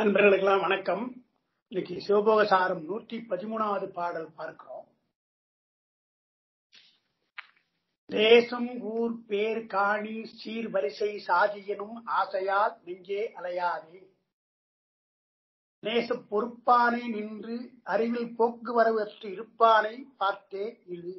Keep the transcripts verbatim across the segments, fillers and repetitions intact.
அன்பர்களுக்கெல்லாம் வணக்கம். இன்னைக்கு சிவபோகசாரம் நூற்றி பதிமூணாவது பாடல் பார்க்கிறோம். தேசம் ஊர் பேர் காணி சீர் வரிசை சாதியனும் ஆசையால் நெஞ்சே அலையாதே. நேச பொறுப்பானை நின்று அறிவில் போக்குவரவற்று இருப்பானை பார்த்தே இழு.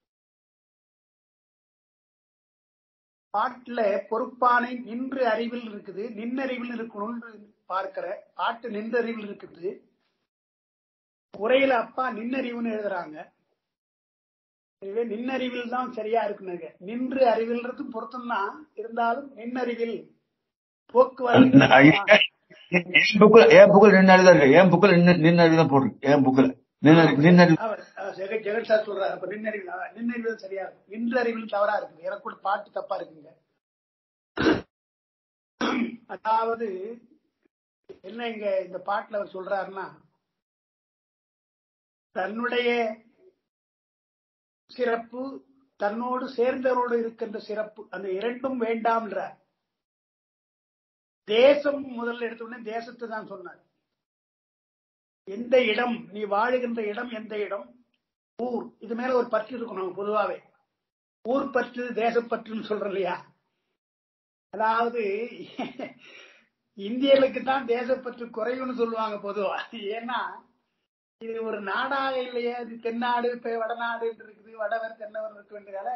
பாட்டுல பொறுப்பானை நின்று அறிவில் இருக்குது, நின்னறிவில் இருக்கணும்னு பார்க்கிற பாட்டு நின்று அறிவில் இருக்குது. உரையில அப்பா நின்னறிவுன்னு எழுதுறாங்க. நின்னறிவில் தான் சரியா இருக்குங்க. நின்று அறிவில்றது பொருத்தம் தான், இருந்தாலும் நின்னறிவில் போக்குவரத்து ஜெகன் சார் சொல்றாரு. அப்ப நின்னறிவில் நின்னறிவில் சரியா இருக்கு, நின்று அறிவில் தவறா இருக்குது. எனக்கு கூட பாட்டு தப்பா இருக்குங்க. அதாவது என்ன இங்க இந்த பாட்டுல அவர் சொல்றாருன்னா, தன்னுடைய சிறப்பு தன்னோடு சேர்ந்தவரோடு இருக்கின்ற சிறப்பு, அந்த இரண்டும் வேண்டாம்ன்ற. தேசம் முதல்ல எடுத்தோடனே தேசத்தை தான் சொன்னார். எந்த இடம், நீ வாழுகின்ற இடம் எந்த இடம், ஊர், இது மேல ஒரு பற்று இருக்கணும். பொதுவாவே ஊர் பற்று தேசப்பற்றுன்னு சொல்றோம் இல்லையா. அதாவது இந்தியர்களுக்கு தான் தேசப்பற்று குறைவுன்னு சொல்லுவாங்க பொதுவா. ஏன்னா இது ஒரு நாடாக இல்லையா, இது தென்னாடு வடநாடு இருக்குது, வடவர் தென்னவர் இருக்குன்றதால.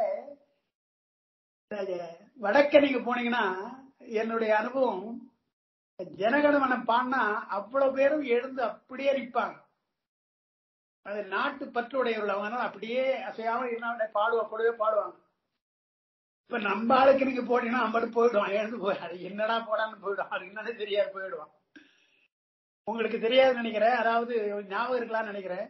வடக்க நீங்க போனீங்கன்னா, என்னுடைய அனுபவம், ஜனகணமன பாடினா அவ்வளவு பேரும் எழுந்து அப்படியே நிற்பாங்க. அது நாட்டு பற்றுடையவர்கள். அவங்க அப்படியே அசையாம இருந்தா பாடுவா கூடவே பாடுவாங்க. இப்ப நம்ம ஆளுக்கு நீங்க போட்டீங்கன்னா அம்பட்டு போயிடுவான், எழுந்து போய் அது என்னடா போடான்னு போயிடுவான், அது என்னன்னே தெரியாது போயிடுவான். உங்களுக்கு தெரியாதுன்னு நினைக்கிறேன், அதாவது ஞாபகம் இருக்கலாம்னு நினைக்கிறேன்.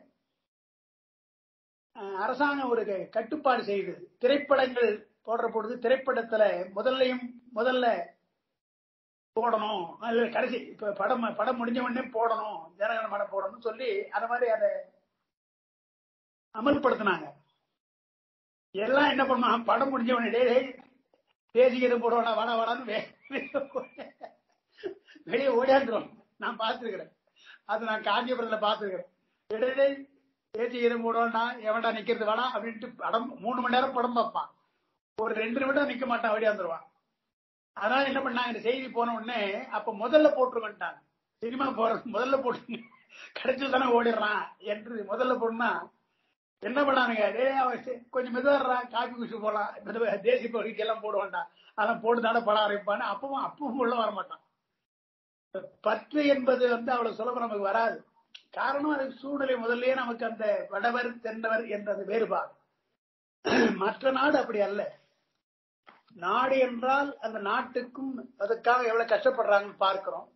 அரசாங்கம் ஒரு கட்டுப்பாடு செய்யுது. திரைப்படங்கள் போடுற பொழுது திரைப்படத்துல முதல்லையும் முதல்ல போடணும், அல்ல கடைசி இப்ப படம் படம் முடிஞ்ச உடனே போடணும், ஜனகணமன போடணும் சொல்லி அந்த மாதிரி அதை அமல்படுத்தினாங்க. எல்லாம் என்ன பண்ணுவான், படம் முடிஞ்ச உடனே தேசிகீதம் போடுவானா வாடா வாடான்னு வெளியே ஓடியாந்துரும். நான் பார்த்துருக்கிறேன், அது நான் காஞ்சிபுரத்துல பார்த்துருக்கிறேன். இடையிலே தேசிகீதம் போடுவான்னா எவன்டா நிக்கிறது வேணா அப்படின்ட்டு படம் மூணு மணி நேரம் படம் பார்ப்பான், ஒரு ரெண்டு நிமிடம் நிக்க மாட்டான், ஓடியாந்துருவான். அதனால என்ன பண்ணாங்க, இந்த செய்தி போன உடனே அப்ப முதல்ல போட்டுருவேன்ட்டாங்க. சினிமா போறது முதல்ல போட்டு கடைசியில் தானே ஓடிடுறான் என்று முதல்ல போடனா என்ன பண்ணானுங்க, கொஞ்சம் மெதுவாடுறான், காப்பி குடிச்சு போலாம், மெதுவா தேசிய பகுதிக்கு எல்லாம் போடுவான்டா, அதெல்லாம் போட்டு தானே படம் ஆரம்பிப்பான்னு. அப்பவும் அப்பவும் உள்ள வரமாட்டான். பற்று என்பது வந்து அவ்வளவு சுலபம் நமக்கு வராது. காரணம் அதுக்கு சூழ்நிலை முதல்லயே நமக்கு அந்த வடவர் தென்னவர் என்றது வேறுபாடு. மற்ற நாடு அப்படி அல்ல. நாடு என்றால் அந்த நாட்டுக்கும் அதுக்காக எவ்வளவு கஷ்டப்படுறாங்கன்னு பார்க்கிறோம்.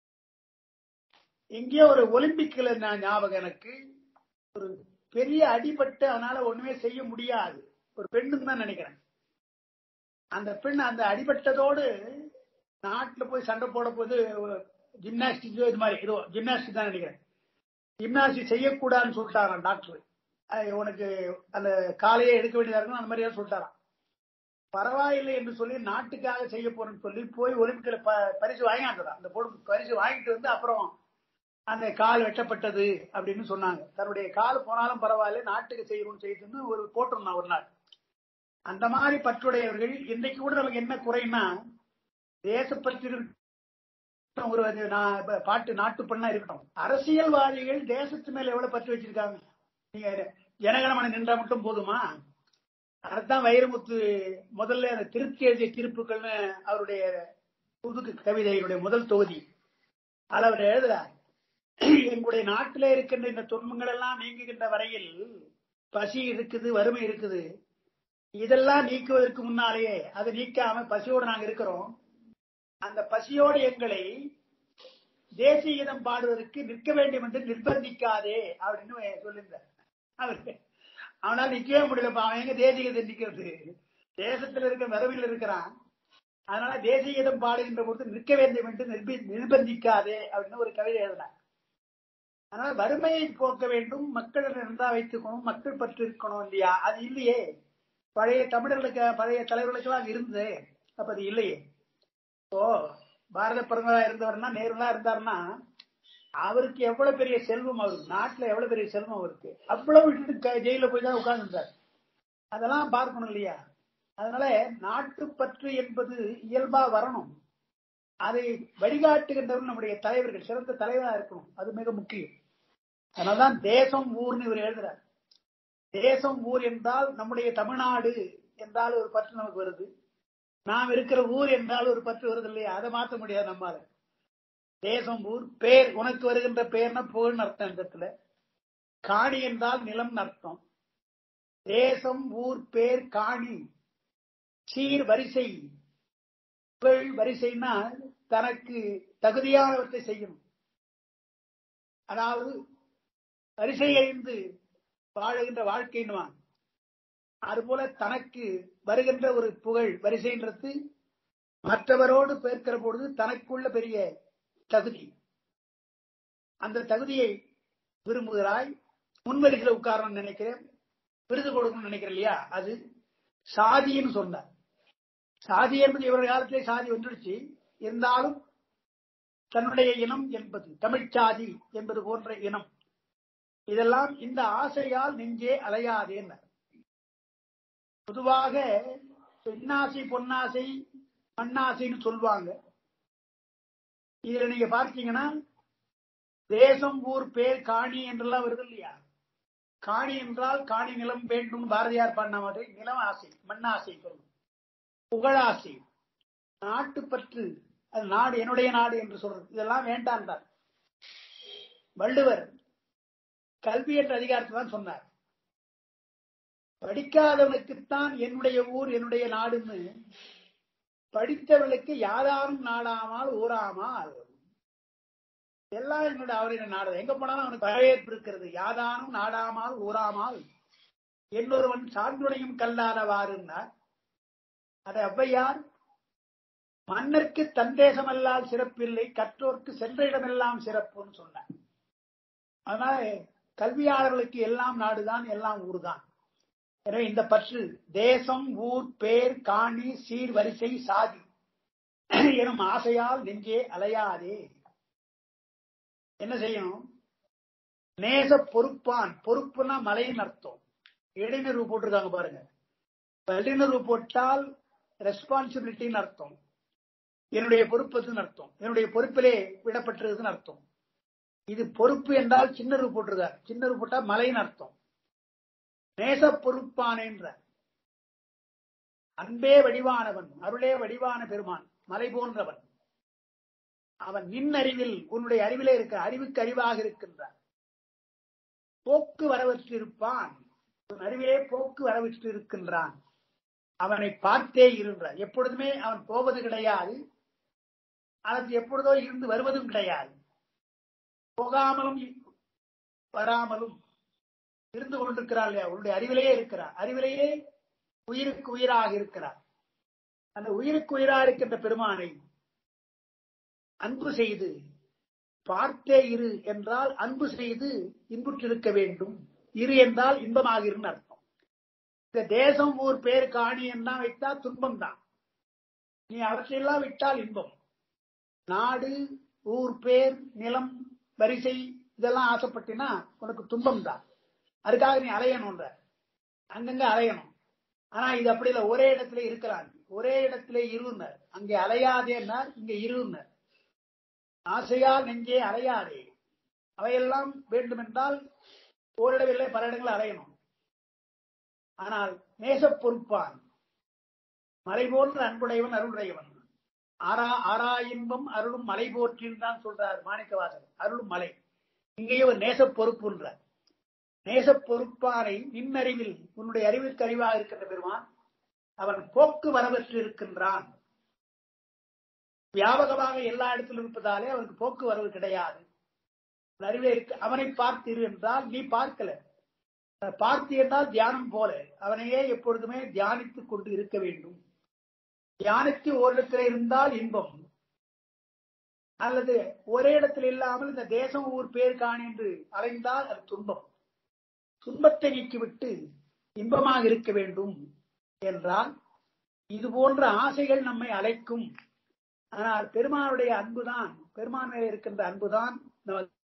இங்கே ஒரு ஒலிம்பிக்ல நான் ஞாபகம் எனக்கு, ஒரு பெரிய அடிபட்டு அதனால ஒண்ணுமே செய்ய முடியாது ஒரு பெண்ணுன்னு தான் நினைக்கிறேன். அந்த பெண் அந்த அடிபட்டதோடு நாட்டுல போய் சண்டை போட போது ஜிம்னாஸ்டிக் இது மாதிரி ஏதோ ஜிம்னாஸ்டிக் தான் நினைக்கிறேன், ஜிம்னாஸ்டிக் செய்யக்கூடாதுன்னு சொல்லிட்டாராம் டாக்டர். உனக்கு அந்த காலையே எடுக்க வேண்டியதா இருக்கும் அந்த மாதிரி சொல்லிட்டாராம். பரவாயில்லை என்று சொல்லி நாட்டுக்காக செய்ய போறேன்னு சொல்லி போய் ஒலிம்பிக்ல பரிசு வாங்கினாங்க. அந்த பொண்ணு பரிசு வாங்கிட்டு வந்து அப்புறம் அந்த கால் வெட்டப்பட்டது அப்படின்னு சொன்னாங்க. தன்னுடைய கால் போனாலும் பரவாயில்ல, நாட்டுக்கு செய்யணும்னு செய்யுதுன்னு ஒரு போட்டிருந்தான் ஒரு நாள். அந்த மாதிரி பற்றுடையவர்கள் இன்றைக்கு கூட நமக்கு என்ன குறைன்னா, தேசப்பற்று ஒரு பாட்டு நாட்டு பண்ணா இருக்கட்டும், அரசியல்வாதிகள் தேசத்து மேல எவ்வளவு பற்று வச்சிருக்காங்க. நீங்க ஜனகணமன நின்றா மட்டும் போதுமா? அதுதான் வைரமுத்து முதல்ல அந்த திருப்தி எழுதிய திருப்புகள்னு அவருடைய புது கவிதைகளுடைய முதல் தொகுதி அதில் அவர் எழுதுறார், எங்களுடைய நாட்டில இருக்கின்ற இந்த துன்பங்கள் எல்லாம் நீங்குகின்ற வரையில் பசி இருக்குது, வறுமை இருக்குது, இதெல்லாம் நீக்குவதற்கு முன்னாலேயே அதை நீக்காம பசியோடு நாங்க இருக்கிறோம். அந்த பசியோடு எங்களை தேசிய கீதம் பாடுவதற்கு நிற்க வேண்டும் என்று நிர்பந்திக்காதே அப்படின்னு சொல்லியிருந்தார். அவருக்கு அவனால நிக்கவே முடியலப்பா, அவன் எங்க தேசிய கீதம் நிக்கிறது, தேசத்துல இருக்க வறுமையில் இருக்கிறான், அதனால தேசிய கீதம் பாடுகின்ற பொழுது நிற்க வேண்டும் என்று நிர்பந்திக்காதே அப்படின்னு ஒரு கவிதை எழுதினார். அதனால வறுமையை போக்க வேண்டும், மக்கள் நன்றா வைத்துக்கணும், மக்கள் பற்று இருக்கணும் இல்லையா? அது இல்லையே. பழைய தமிழர்களுக்கு பழைய தலைவர்களுக்கு எல்லாம் இருந்தது, அப்ப அது இல்லையே. இப்போ பாரத பிரதமரா இருந்தவர்னா நேருலா இருந்தாருன்னா அவருக்கு எவ்வளவு பெரிய செல்வம், அவருக்கு நாட்டுல எவ்வளவு பெரிய செல்வம் அவருக்கு, அவ்வளவு விட்டுட்டு ஜெயில போய் தான் உட்கார்ந்துட்டார். அதெல்லாம் பார்க்கணும் இல்லையா? அதனால நாட்டுப்பற்று என்பது இயல்பா வரணும். அதை வழிகாட்டுகின்றவர் நம்முடைய தலைவர்கள், சிறந்த தலைவரா இருக்கணும். அது மிக முக்கியம். அதனால்தான் தேசம் ஊர்னு இவர் எழுதுறார். தேசம் ஊர் என்றால் நம்முடைய தமிழ்நாடு என்றால் ஒரு பற்று நமக்கு வருது. நாம் இருக்கிற ஊர் என்றால் ஒரு பற்று வருது இல்லையா? அதை மாற்ற முடியாது நம்மால. தேசம் ஊர் பேர், உனக்கு வருகின்ற பெயர்னா புகழ்னு அர்த்தம். இந்த இடத்துல காணி என்றால் நிலம் அர்த்தம். தேசம் ஊர் பேர் காணி சீர் வரிசை. புகழ் வரிசைன்னா தனக்கு தகுதியானவற்றை செய்யணும். அதாவது வரிசை அறிந்து வாழுகின்ற வாழ்க்கைன்னுவான். அதுபோல தனக்கு வருகின்ற ஒரு புகழ் வரிசைன்றது மற்றவரோடு பேர்க்கிற பொழுது தனக்குள்ள பெரிய தகுதி. அந்த தகுதியை விரும்புகிறாய், முன்வரிசையில் உட்காரணும்னு நினைக்கிறேன், விருது கொடுக்கணும்னு நினைக்கிறேன் இல்லையா? அது சாதின்னு சொன்னார். சாதி என்பது இவருடைய காலத்திலே சாதி வந்துடுச்சு. இருந்தாலும் தன்னுடைய இனம் என்பது தமிழ் சாதி என்பது போன்ற இனம், இதெல்லாம் இந்த ஆசையால் நெஞ்சே அலையாதேன்னார். பொதுவாக பெண்ணாசை பொன்னாசை மண்ணாசைன்னு சொல்லுவாங்க. இதுல நீங்க பார்த்தீங்கன்னா தேசம் ஊர் பேர் காணி என்றெல்லாம் வருது இல்லையா? காணி என்றால் காணி நிலம் வேண்டும், பாரதியார் பாடின மாதிரி நிலம் ஆசை, மண்ணாசை சொல்லணும், புகழாசை, நாட்டுப்பற்று, அது நாடு என்னுடைய நாடு என்று சொல்றது, இதெல்லாம் வேண்டாம் தான். வள்ளுவர் கல்வி என்ற அதிகாரத்தை தான் சொன்னார். படிக்காதவனுக்குத்தான் என்னுடைய ஊர் என்னுடைய நாடுன்னு, படித்தவர்களுக்கு யாதாரும் நாடாமல் ஊராமல் எல்லாம் என்னுடைய அவருடைய நாடு. எங்க போனாலும் அவனுக்கு வரவேற்பு இருக்கிறது. யாதானும் நாடாமல் ஊராமல் என்னொருவன் சான்றுடையும் கல்லாதவாறுன்னார். அது ஔவையார் மன்னருக்கு தன் தேசமல்லால் சிறப்பில்லை, கற்றோர்க்கு சென்ற இடமெல்லாம் சிறப்புன்னு சொன்னார். அதனால கல்வியாளர்களுக்கு எல்லாம் நாடுதான், எல்லாம் ஊர்தான். எனவே இந்த பற்று தேசம் ஊர் பேர் காணி சீர் வரிசை சாதி எனும் ஆசையால் நெஞ்சே அலையாதே. என்ன செய்யணும்? நேச பொறுப்பான், பொறுப்புனா மலையின் அர்த்தம். இடைநிறு போட்டிருக்காங்க பாருங்க. இடைநிறு போட்டால் ரெஸ்பான்சிபிலிட்டின்னு அர்த்தம். என்னுடைய பொறுப்புன்னு அர்த்தம். என்னுடைய பொறுப்பிலே விடப்பட்டிருக்குன்னு அர்த்தம். இது பொறுப்பு என்றால் சின்னரு போட்டிருக்கார். சின்னரு போட்டா மலையின் அர்த்தம். நேச பொறுப்பான் என்ற அன்பே வடிவானவன், அருளே வடிவான பெருமான், மலை போன்றவன். அவன் நின் அறிவில், உன்னுடைய அறிவிலே இருக்க, அறிவுக்கு அறிவாக இருக்கின்றான். போக்கு வரவற்று இருப்பான், அறிவிலே போக்கு வரவற்று இருக்கின்றான். அவனை பார்த்தே இருன்றான். எப்பொழுதுமே அவன் போவது கிடையாது, அதற்கு எப்பொழுதோ இருந்து வருவதும் கிடையாது. போகாமலும் வராமலும் இருந்து கொண்டிருக்கிறார் இல்லையா? உன்னுடைய அறிவிலேயே இருக்கிறார். அறிவிலேயே உயிருக்கு உயிராக இருக்கிறார். அந்த உயிருக்கு உயிராக இருக்கின்ற பெருமானை அன்பு செய்து பார்த்தே இரு என்றால் அன்பு செய்து இன்புற்றிருக்க வேண்டும். இரு என்றால் இன்பமாக இருன்னு அர்த்தம். இந்த தேசம் ஊர் பேர் காணி என்ன வைத்தா துன்பம் தான். நீ அவற்றையெல்லாம் விட்டால் இன்பம். நாடு ஊர் பேர் நிலம் வரிசை இதெல்லாம் ஆசைப்பட்டினா உனக்கு துன்பம் தான். அதுக்காக நீ அலையணும், அங்கங்க அலையணும். ஆனா இது அப்படி இல்லை, ஒரே இடத்துல இருக்கிறான். ஒரே இடத்துல இருனர், அங்கே அலையாதேன்னார், இங்க இருனர். ஆசையால் நெஞ்சே அலையாதே. அவையெல்லாம் வேண்டும் என்றால் ஓரிடவில்லை, பல இடங்கள் அலையணும். ஆனால் நேச பொறுப்பான், மலை போன்ற அன்புடையவன், அருளுடையவன். ஆரா ஆரா இன்பம் அருளும் மலை போற்றின்னு தான் சொல்றார் மாணிக்கவாசகர். அருளும் மலை, இங்கேயே ஒரு நேச பொறுப்புன்றார். நேச பொறுப்பானை நின்னறிவில், உன்னுடைய அறிவிற்கு அறிவாக இருக்கின்ற பெருமான் அவன் போக்கு வரவற்று இருக்கின்றான். வியாபகமாக எல்லா இடத்திலும் இருப்பதாலே அவனுக்கு போக்கு வரவு கிடையாது. அறிவே இருக்கு. அவனை பார்த்திரு என்றால் நீ பார்க்கல, பார்த்து என்றால் தியானம் போல அவனையே எப்பொழுதுமே தியானித்துக் கொண்டு இருக்க வேண்டும். தியானித்து ஓரிடத்தில் இருந்தால் இன்பம், அல்லது ஒரே இடத்தில் இல்லாமல் இந்த தேசம் ஊர் பேர் காணி என்று அலைந்தால் அது துன்பம். துன்பத்தை நீக்கிவிட்டு இன்பமாக இருக்க வேண்டும் என்றால் இது போன்ற ஆசைகள் நம்மை அழைக்கும். ஆனால் பெருமானுடைய அன்புதான், பெருமான் மேலே இருக்கின்ற அன்புதான் நமக்கு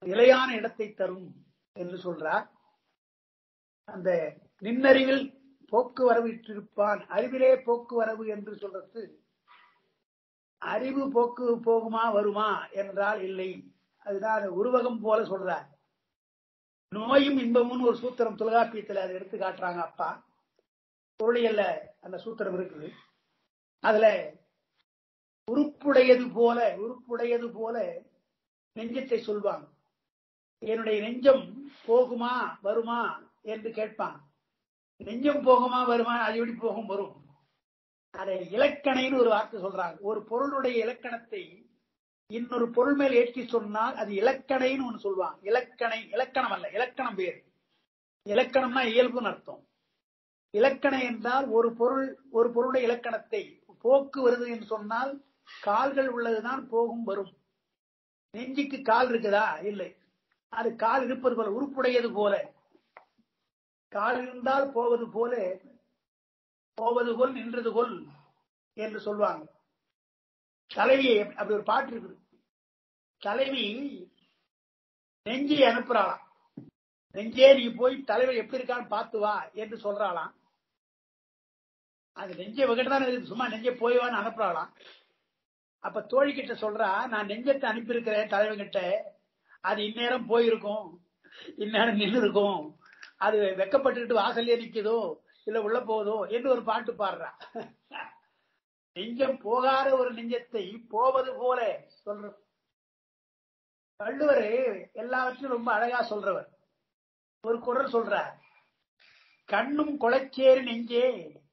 நிலையான இடத்தை தரும் என்று சொல்றார். அந்த நின்னறிவில் போக்குவரவிட்டிருப்பான், அறிவிலே போக்குவரவு என்று சொல்றது அறிவு போக்கு போகுமா வருமா என்றால் இல்லை. அதுதான் உருவகம் போல சொல்றார். நோயும் இன்பமும் ஒரு சூத்திரம் தொல்காப்பியத்தில் அதை எடுத்து காட்டுறாங்க அப்பா. பொருளியல்ல அந்த சூத்திரம் இருக்குது. அதுல உறுப்புடையது போல உறுப்புடையது போல நெஞ்சத்தை சொல்வாங்க. என்னுடைய நெஞ்சம் போகுமா வருமா என்று கேட்பான். நெஞ்சம் போகுமா வருமா, அது எப்படி போகும் வரும். அதை இலக்கணைன்னு ஒரு வார்த்தை சொல்றாங்க. ஒரு பொருளுடைய இலக்கணத்தை இன்னொரு பொருள் மேல் ஏற்றி சொன்னால் அது இலக்கணைன்னு ஒண்ணு சொல்லுவாங்க. இலக்கணை இலக்கணம் அல்ல, இலக்கணம் வேறு. இலக்கணம்னா இயல்புன்னு அர்த்தம். இலக்கணை என்றால் ஒரு பொருள் ஒரு பொருளுடைய இலக்கணத்தை போக்கு வருது என்று சொன்னால் கால்கள் உள்ளதுதான் போகும் வரும். நெஞ்சுக்கு கால் இருக்குதா? இல்லை. அது கால் இருப்பது போல உறுப்புடையது போல, கால் இருந்தால் போவது போல போவது போல் நின்றது போல் என்று சொல்லுவாங்க. தலைவி அப்படி ஒரு பாட்டு இருக்குது. தலைவி நெஞ்சை அனுப்புறாளாம். நெஞ்சே நீ போய் தலைவர் எப்படி இருக்கான்னு பார்த்து வா என்று சொல்றாளாம். அது நெஞ்சை வகிட்டு தான் இருக்கு, சும்மா நெஞ்சை போய் வான்னு அனுப்புறாளாம். அப்ப தோழி கிட்ட சொல்றா, நான் நெஞ்சத்தை அனுப்பியிருக்கிறேன் தலைவர்கிட்ட, அது இந்நேரம் போயிருக்கும், இந்நேரம் நின்று இருக்கும், அது வெக்கப்பட்டுக்கிட்டு வாசல்லே நிக்குதோ இல்ல உள்ள போதோ என்று ஒரு பாட்டு பாடுறா. நெஞ்சம் போகாத ஒரு நெஞ்சத்தை போவது போல சொல்ற வள்ளுவர் எல்லாவற்றையும் ரொம்ப அழகா சொல்றவர். ஒரு குறள் சொல்றார், கண்ணும் கொலைச்சேரி நெஞ்சே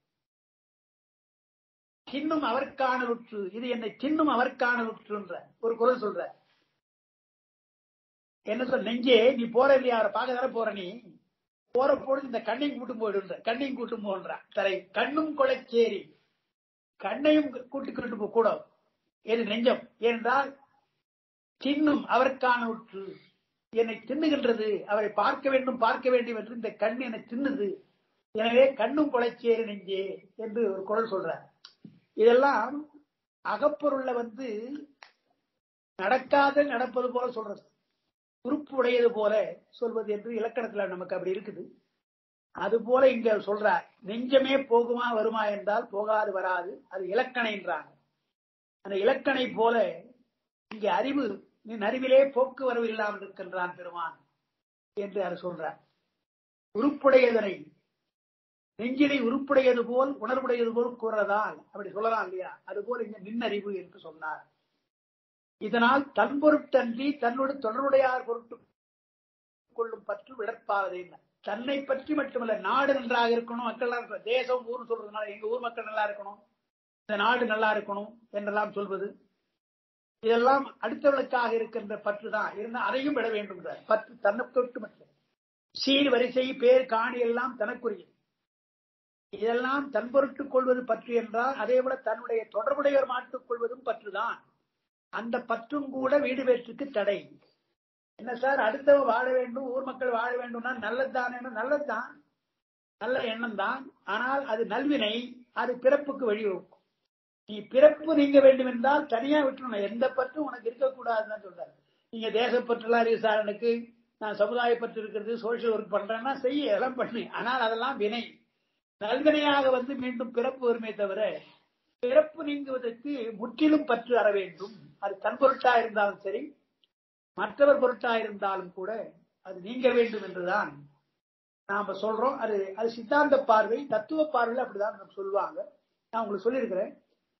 தின்னும் அவர்க்கான உற்று, இது என்னை தின்னும் அவர்க்கான உற்றுன்ற ஒரு குறள் சொல்ற. என்ன சொல், நெஞ்சே நீ போற இல்லையா, அவரை பார்க்க தானே போற, நீ போற பொழுது இந்த கண்ணையும் கூட்டும் போயிடுன்ற, கண்ணையும் கூட்டும் போன்ற தரை கண்ணும் கொலைச்சேரி, கண்ணையும் கூட்டுக்கிட்டு போ கூட எது நெஞ்சம் என்றால் தின்னும் அவருக்கான உற்று, என்னை தின்னுகின்றது, அவரை பார்க்க வேண்டும் பார்க்க வேண்டும் என்று இந்த கண் என்னை தின்னுது, எனவே கண்ணும் கொலைச்சேரி நெஞ்சே என்று ஒரு குறள் சொல்ற. இதெல்லாம் அகப்பொருள்ல வந்து நடக்காத நடப்பது போல சொல்றது, உறுப்பு உடையது போல சொல்வது என்று இலக்கணத்துல நமக்கு அப்படி இருக்குது. அது போல இங்க சொல்றார், நெஞ்சமே போகுமா வருமா என்றால் போகாது வராது, அது இலக்கணை என்றாங்க. அந்த இலக்கணை போல இங்கே அறிவு, நீ அறிவிலே போக்குவரவு இல்லாமல் இருக்கின்றான் பெருமான் என்று அவர் சொல்றார். உறுப்புடையதனை நெஞ்சிலை உறுப்புடையது போல் உணர்வுடையது போல் கூறதால் அப்படி சொல்லலாம் இல்லையா, அது போல இங்க நின்னறிவு என்று சொன்னார். இதனால் தன் பொருட்டன்றி தன்னோடு தொடர்புடையார் பொருட்டு கொள்ளும் பற்று விடற்பாவதே. தன்னை பற்றி மட்டுமல்ல, நாடு நன்றாக இருக்கணும், மக்கள் தேசம் ஊர் சொல்றதுனால எங்க ஊர் மக்கள் நல்லா இருக்கணும், இந்த நாடு நல்லா இருக்கணும் என்றெல்லாம் சொல்வது, இதெல்லாம் அடுத்தவர்களுக்காக இருக்கின்ற பற்று தான். இருந்தால் அதையும் விட வேண்டும். பற்று தன்னை தொட்டு மட்டும், சீர் வரிசை பேர் காணி எல்லாம் தனக்குரிய, இதெல்லாம் தன் பொருட்டு கொள்வது பற்று என்றால் அதே போல தன்னுடைய தொடர்புடையவர் மாட்டுக் கொள்வதும் பற்றுதான். அந்த பற்றும் கூட வீடு வேற்றுக்கு தடை. என்ன சார், அடுத்தவங்க வாழ வேண்டும், ஊர் மக்கள் வாழ வேண்டும்னா நல்லதுதான், நல்லதுதான், நல்ல எண்ணம் தான். ஆனால் அது நல்வினை, அது பிறப்புக்கு வழிவகுக்கும். நீ பிறப்பு நீங்க வேண்டும் என்றால் தனியா விட்டுணும், எந்த பற்றும் உனக்கு இருக்கக்கூடாதுன்னு சொல்றாரு. நீங்க தேசப்பற்றுலாம் இருக்கு சார், எனக்கு நான் சமுதாய பற்று இருக்கிறது, சோசியல் ஒர்க் பண்றேன்னா செய்ய, எல்லாம் பண்ணு. ஆனால் அதெல்லாம் வினை, நல்வினையாக வந்து மீண்டும் பிறப்பு வருமே தவிர பிறப்பு நீங்குவதற்கு முற்றிலும் பற்று அற வேண்டும். அது தன் பொருட்டா இருந்தாலும் சரி, மற்றவர் பொருட்டா இருந்தாலும் கூட அது நீங்க வேண்டும் என்றுதான் நாம சொல்றோம். அது அது சித்தாந்த பார்வை, தத்துவ பார்வையில் அப்படிதான் சொல்லுவாங்க. நான் உங்களுக்கு சொல்லியிருக்கிறேன்,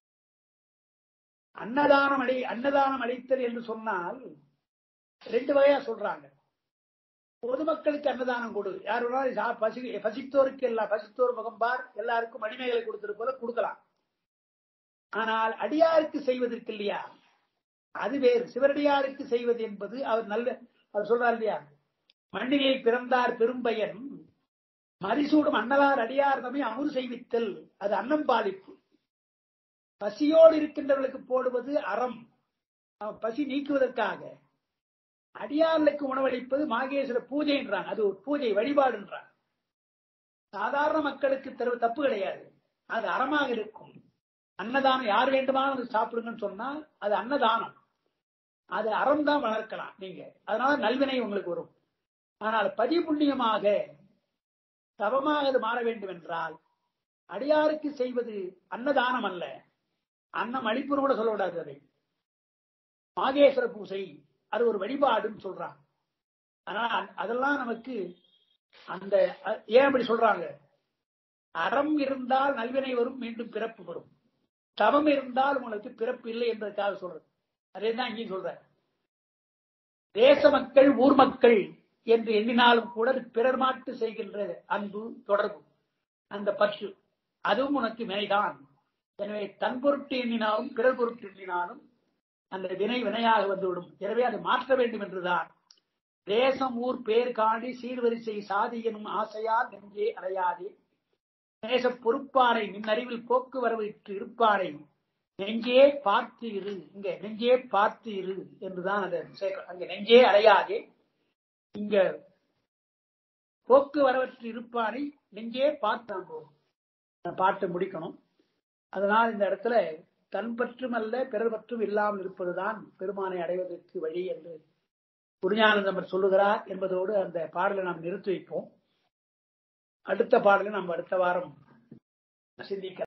அன்னதானம் அடை அன்னதானம் அளித்தல் என்று சொன்னால் ரெண்டு வகையா சொல்றாங்க. பொதுமக்களுக்கு அன்னதானம் கொடு, யார் வேணாலும் பசி பசித்தோருக்கு எல்லாம், பசித்தோர் முகம்பார், எல்லாருக்கும் மணிமேகலை கொடுத்தது போல கொடுக்கலாம். ஆனால் அடியாருக்கு செய்வதற்கு இல்லையா, அது வேறு. சிவனடியாருக்கு செய்வது என்பது அவர் நல்ல, அவர் சொல்றார் இல்லையா, மண்ணிலே பிறந்தார் பெரும்பயன் மரிசூடும் அன்னலார் அடியார் தம்மை அமுது செய்வித்தல், அது அன்னம் பாலிப்பு. பசியோடு இருக்கின்றவர்களுக்கு போடுவது அறம், பசி நீக்குவதற்காக. அடியார்களுக்கு உணவளிப்பது மாகேஸ்வர பூஜை என்றாங்க, அது ஒரு பூஜை வழிபாடு என்றாங்க. சாதாரண மக்களுக்கு தருவ தப்பு கிடையாது, அது அறமாக இருக்கும். அன்னதானம் யார் வேண்டுமானாலும் சாப்பிடுங்கன்னு சொன்னா அது அன்னதானம். அது அறம் தான் வளர்க்கலாம் நீங்க. அதனால நல்வினை உங்களுக்கு வரும். ஆனால் பதிபுண்ணியமாக தவமாக அது மாற வேண்டும் என்றால் அடியாருக்கு செய்வது அன்னதானம் அல்ல, அன்னம் அளிப்புன்னு கூட சொல்லக்கூடாது. அதை மாகேஸ்வர பூசை அது ஒரு வழிபாடுன்னு சொல்றாங்க. அதனால அதெல்லாம் நமக்கு அந்த ஏன் அப்படி சொல்றாங்க? அறம் இருந்தால் நல்வினை வரும், மீண்டும் பிறப்பு வரும். தவம் இருந்தால் உங்களுக்கு பிறப்பு இல்லை என்பதற்காக சொல்றது. அதேதான் இங்கேயும் சொல்ற. தேச மக்கள் ஊர் மக்கள் என்று எண்ணினாலும் கூட பிறர் மாட்டு செய்கின்ற அன்பு தொடர்பு அந்த பற்று அதுவும் உனக்கு வினைதான். எனவே தன் பொருட்டு எண்ணினாலும் பிறர் பொருட்டு எண்ணினாலும் அந்த வினை வினையாக வந்துவிடும். எனவே அதை மாற்ற வேண்டும் என்றுதான் தேசம் ஊர் பேர் காணி சீர்வரிசை சாதி எனும் ஆசையால் நெஞ்சே அடையாதே நேச பொறுப்பானை நின்னறிவில் போக்குவரவிட்டு இருப்பானை நெஞ்சே பார்த்து இரு. இங்க நெஞ்சே பார்த்து இரு என்றுதான் அந்த அங்க நெஞ்சே அடையாதே, இங்க போக்குவரவற்று இருப்பானை நெஞ்சே பார்த்தான் போகும் பாட்டு முடிக்கணும். அதனால் இந்த இடத்துல தன் பற்றும் அல்ல பிறர் பற்றும் இல்லாமல் இருப்பதுதான் பெருமானை அடைவதற்கு வழி என்று குருஞானந்தமர் சொல்லுகிறார் என்பதோடு அந்த பாடலை நாம் நிறுத்தி வைப்போம். அடுத்த பாடலை நாம் அடுத்த வாரம் சிந்திக்கலாம்.